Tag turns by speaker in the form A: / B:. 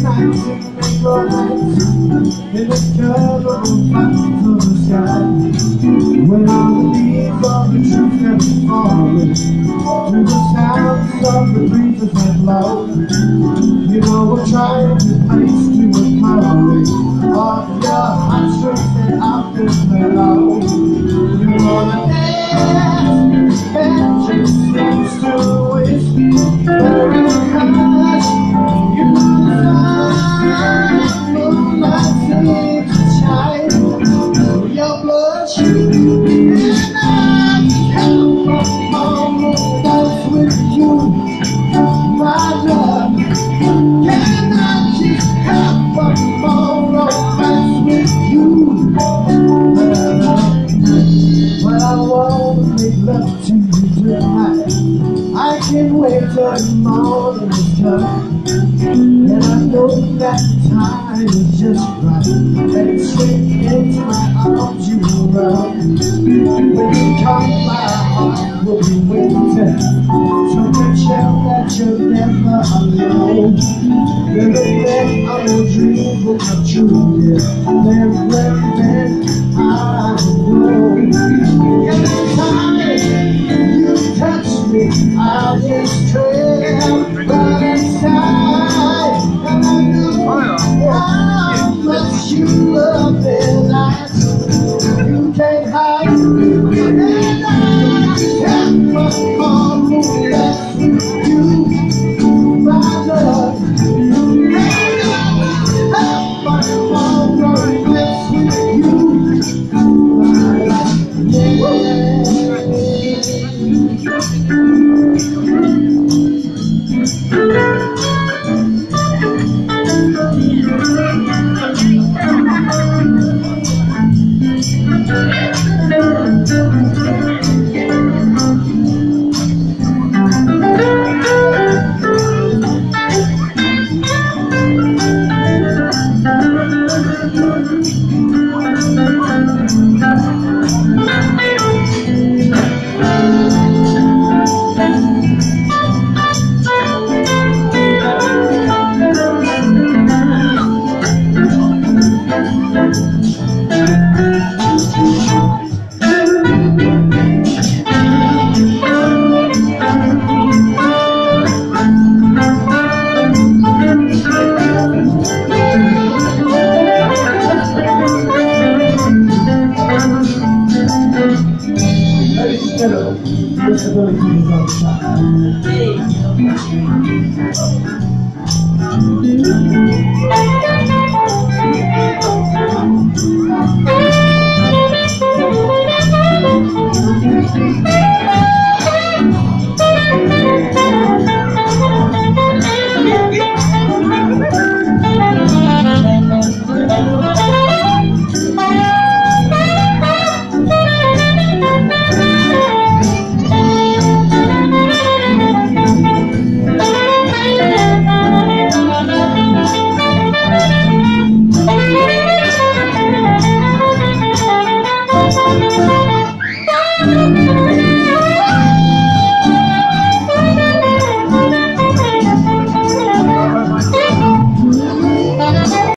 A: nights in April nights, in the colorful clouds of the sky, when all the leaves of the trees have fallen, to the sounds of the breezes that blow. You know we're trying to place to a memory of your heartstrings that often play low. You wanna dance, and she seems to wish there is colors. You know the moonlight seems to shine through your bloodstream, and I can't romance with you, my love. Can I just have one more romance with you? Well, I wanna make love to you tonight. I can't wait till the morning is done, and I know that time is just right, and straight into my arms you will run. When you come, my heart will be waiting, so make sure that you're never alone. Then I will dream will come true, yeah. Then I will know. Anytime you touch me, I'll just trail right inside, and I know how much you love me. You can't hide, and I can't much more less with you, my love. And I have much more less with you, my love. Disability is on the side.